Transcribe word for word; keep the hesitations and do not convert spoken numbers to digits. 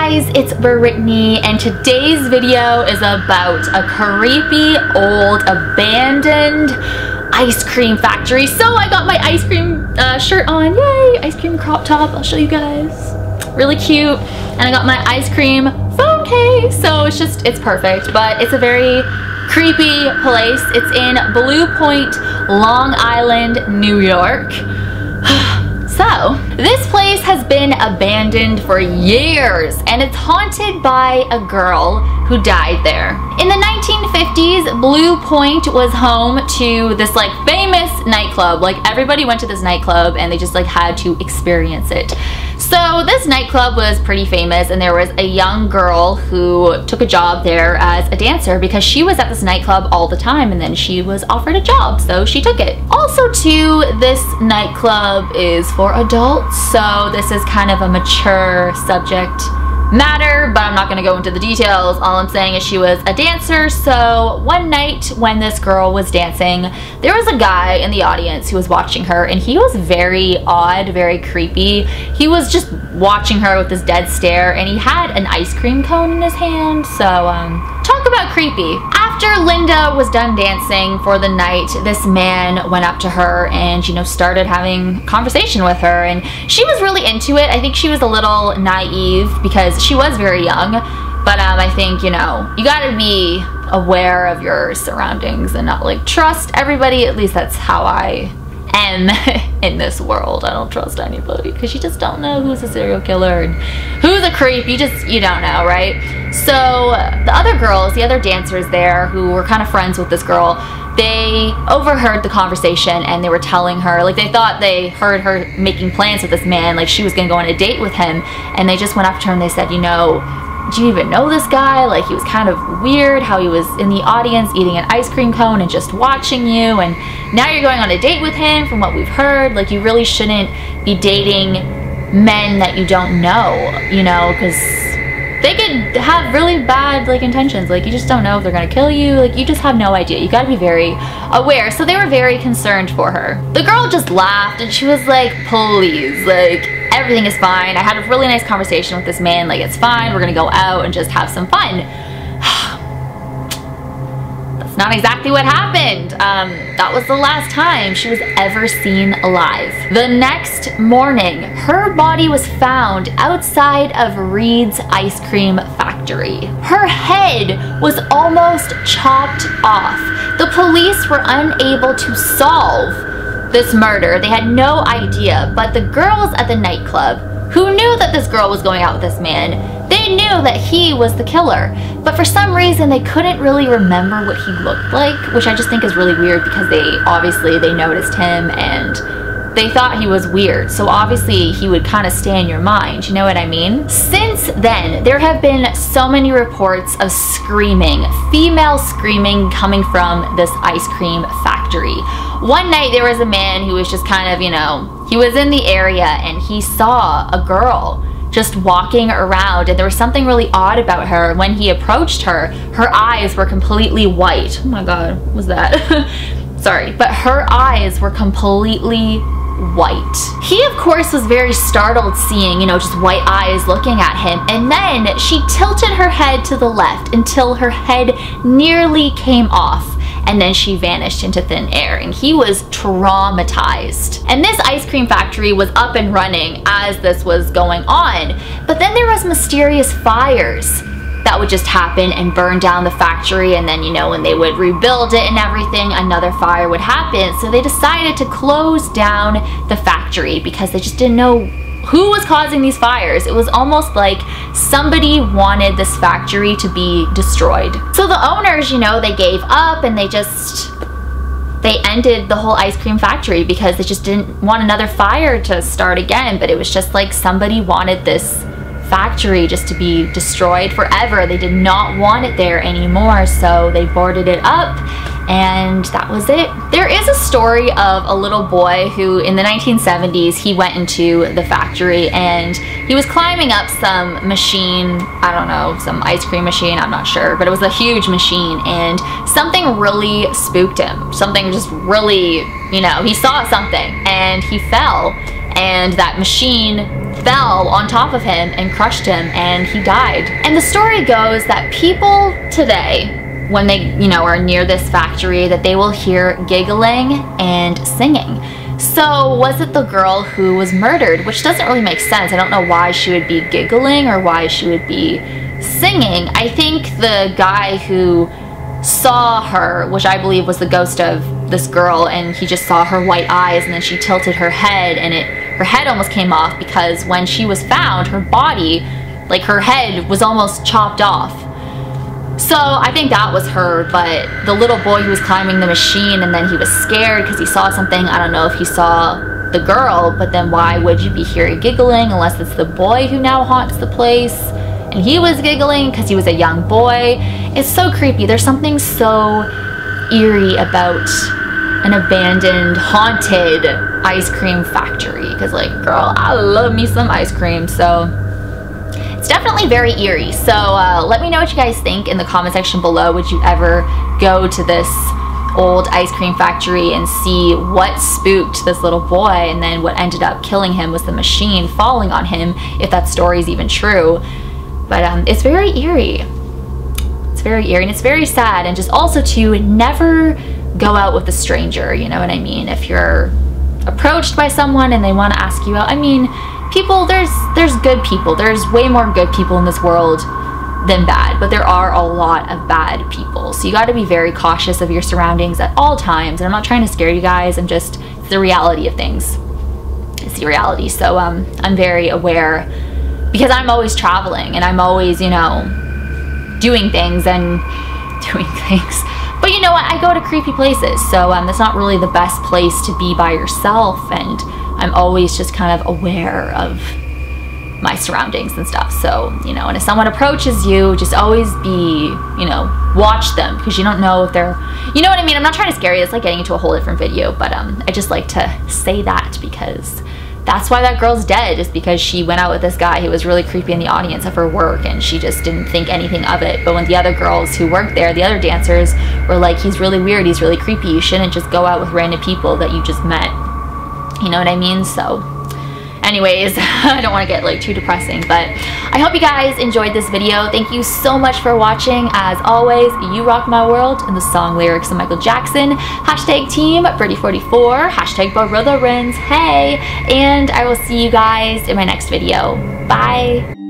guys, it's Brittany, and today's video is about a creepy old abandoned ice cream factory. So I got my ice cream uh, shirt on, yay, ice cream crop top, I'll show you guys, really cute. And I got my ice cream phone case, so it's just, it's perfect, but it's a very creepy place. It's in Blue Point, Long Island, New York. So, this place has been abandoned for years, and it's haunted by a girl who died there. In the nineteen fifties, Blue Point was home to this like famous nightclub. Like everybody went to this nightclub and they just like had to experience it. So this nightclub was pretty famous, and there was a young girl who took a job there as a dancer because she was at this nightclub all the time, and then she was offered a job, so she took it. Also too, this nightclub is for adults, so this is kind of a mature subject matter, but I'm not going to go into the details. All I'm saying is she was a dancer. So one night when this girl was dancing, there was a guy in the audience who was watching her, and he was very odd, very creepy. He was just watching her with this dead stare, and he had an ice cream cone in his hand. So um talk about creepy. After Linda was done dancing for the night, this man went up to her and, you know, started having conversation with her, and she was really into it. I think she was a little naive because she was very young, but um, I think, you know, you gotta be aware of your surroundings and not like trust everybody. At least that's how I am in this world. I don't trust anybody because you just don't know who's a serial killer and who's a creep. You just, you don't know, right? So the other girls, the other dancers there who were kind of friends with this girl, they overheard the conversation, and they were telling her, like they thought they heard her making plans with this man, like she was gonna go on a date with him, and they just went up to her and they said, you know, do you even know this guy? Like, he was kind of weird how he was in the audience eating an ice cream cone and just watching you, and now you're going on a date with him from what we've heard. Like, you really shouldn't be dating men that you don't know, you know, because they could have really bad like intentions. Like, you just don't know if they're gonna kill you. Like, you just have no idea. You gotta be very aware. So they were very concerned for her. The girl just laughed and she was like, please, like, everything is fine. I had a really nice conversation with this man. Like, it's fine. We're gonna go out and just have some fun. That's not exactly what happened. Um, that was the last time she was ever seen alive. The next morning, her body was found outside of Reed's ice cream factory. Her head was almost chopped off. The police were unable to solve this murder. They had no idea, but the girls at the nightclub, who knew that this girl was going out with this man, they knew that he was the killer, but for some reason they couldn't really remember what he looked like, which I just think is really weird because they obviously they noticed him and they thought he was weird, so obviously he would kind of stay in your mind, you know what I mean? Since then, there have been so many reports of screaming, female screaming coming from this ice cream factory. One night there was a man who was just kind of, you know, he was in the area and he saw a girl just walking around, and there was something really odd about her. When he approached her, her eyes were completely white. Oh my god, what was that? Sorry, but her eyes were completely white. He of course was very startled seeing, you know, just white eyes looking at him, and then she tilted her head to the left until her head nearly came off, and then she vanished into thin air, and he was traumatized. And this ice cream factory was up and running as this was going on, but then there was mysterious fires that would just happen and burn down the factory, and then, you know, when they would rebuild it and everything, another fire would happen. So they decided to close down the factory because they just didn't know who was causing these fires. It was almost like somebody wanted this factory to be destroyed. So the owners, you know, they gave up and they just, they ended the whole ice cream factory because they just didn't want another fire to start again. But it was just like somebody wanted this factory just to be destroyed forever. They did not want it there anymore, so they boarded it up, and that was it. There is a story of a little boy who in the nineteen seventies, he went into the factory and he was climbing up some machine, I don't know, some ice cream machine, I'm not sure, but it was a huge machine, and something really spooked him. Something just really, you know, he saw something and he fell. and that machine fell on top of him and crushed him, and he died. And the story goes that people today, when they, you know, are near this factory, that they will hear giggling and singing. So was it the girl who was murdered? Which doesn't really make sense. I don't know why she would be giggling or why she would be singing. I think the guy who saw her, which I believe was the ghost of this girl, and he just saw her white eyes, and then she tilted her head, and it her head almost came off, because when she was found, her body, like her head was almost chopped off. So I think that was her. But the little boy who was climbing the machine, and then he was scared because he saw something. I don't know if he saw the girl, but then why would you be hearing giggling unless it's the boy who now haunts the place? And he was giggling because he was a young boy. It's so creepy. There's something so eerie about an abandoned, haunted ice cream factory, because like, girl, I love me some ice cream. So it's definitely very eerie. So uh, let me know what you guys think in the comment section below. Would you ever go to this old ice cream factory and see what spooked this little boy, and then what ended up killing him was the machine falling on him, if that story is even true? But um, it's very eerie. It's very eerie, and it's very sad. And just also to never go out with a stranger, you know what I mean? If you're approached by someone and they want to ask you out, I mean, people, there's there's good people. There's way more good people in this world than bad, but there are a lot of bad people. So you got to be very cautious of your surroundings at all times. And I'm not trying to scare you guys. I'm just, it's the reality of things. It's the reality. So um, I'm very aware, because I'm always traveling and I'm always, you know, doing things and doing things. But you know what? I go to creepy places, so um, that's not really the best place to be by yourself. And I'm always just kind of aware of my surroundings and stuff. So, you know, and if someone approaches you, just always be, you know, watch them, because you don't know if they're, you know what I mean? I'm not trying to scare you. It's like getting into a whole different video, but um, I just like to say that because that's why that girl's dead, is because she went out with this guy who was really creepy in the audience of her work, and she just didn't think anything of it. But when the other girls who worked there, the other dancers, were like, he's really weird, he's really creepy, you shouldn't just go out with random people that you just met. You know what I mean? So anyways, I don't want to get like too depressing, but I hope you guys enjoyed this video. Thank you so much for watching. As always, you rock my world, and the song lyrics of Michael Jackson. Hashtag team Birdie forty-four, hashtag Barilla Rins, hey, and I will see you guys in my next video. Bye.